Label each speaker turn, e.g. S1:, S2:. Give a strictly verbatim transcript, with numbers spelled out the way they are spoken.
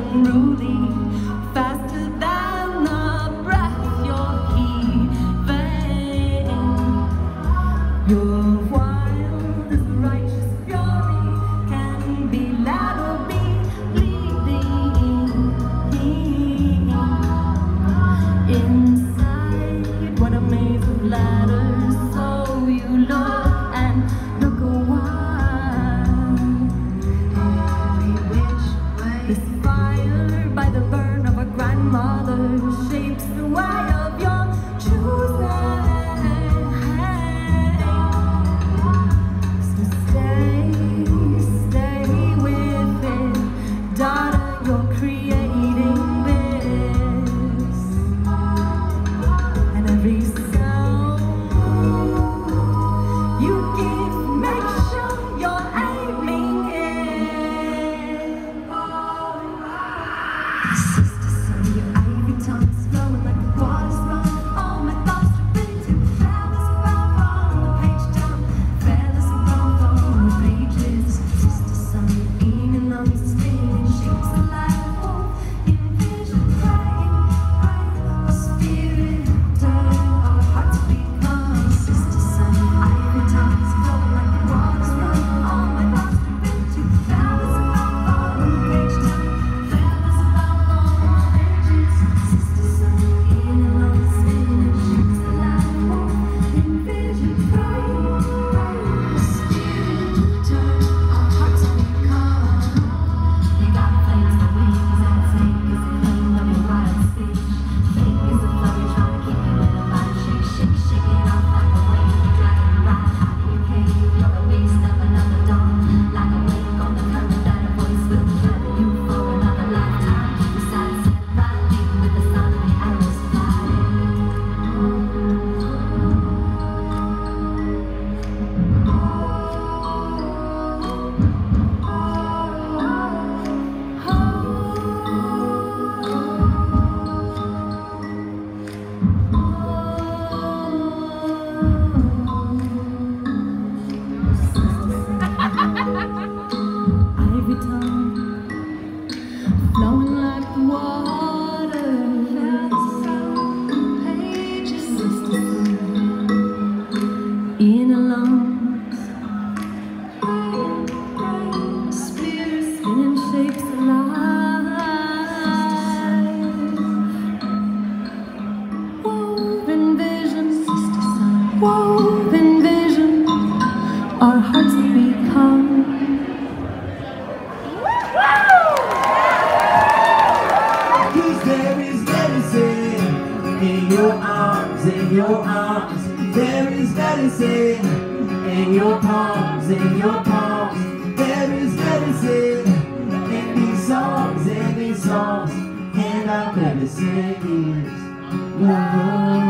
S1: unruly, faster than the breath you're heaving. Your wild as righteous fury can be loud or be bleeding. Inside, what a maze of ladders, so you look and look a while. This fire by the burn of a grandmother shapes the way of your choosing. So stay, stay with it, daughter, you're creating this. And every sound you give, make sure you're aiming it. Sister, son, your ivy tongue is flowing like the water's run. All my thoughts are ready to feathers above on the page down, feathers above on the pages. Sister, son, your eager lungs are spinning, shapes are like a wolf in vision, praying, praying, a spirit turning our hearts become. Sister, son, your ivy tongue is flowing like the water's run. All my thoughts are ready to feathers above on the page down, feathers above on the pages. Sister, son, your eager lungs are spinning, shapes are like a wolf in vision, praying, praying, a spirit turning our hearts become. You got flames and wings and sing is the flame of your wild speech. Fake is the flow you're trying to keep you in a light. Shake, shake, shake it off like a wave, dragon ride out of your cave. You're a beast of another dawn, like a wake on the current that a voice will carry you for another lifetime. You sunset brightly with the sound of the arrows flying. Ivy tongue, flowing like the water. Pages, sister, in a lungs, spirit spinning shapes alive. Woven vision, woven vision, our hearts become.
S2: Cause there is medicine in your arms, in your arms. There is medicine in your palms, in your palms. There is medicine in these songs, in these songs. And our medicine is love.